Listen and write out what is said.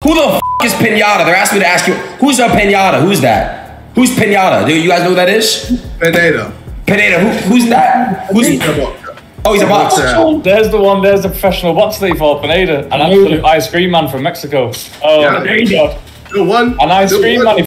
Who the f is Pineda? They're asking me to ask you. Who's a Pineda? Who's that? Who's Pineda? Do you guys know who that is? Pineda. Pineda. Who's that? Who's he? Oh, he's a boxer. There's the one. There's the professional boxer they fought, Pineda, and absolute ice cream man from Mexico. Oh, yeah. there you go. Still one. An ice cream man.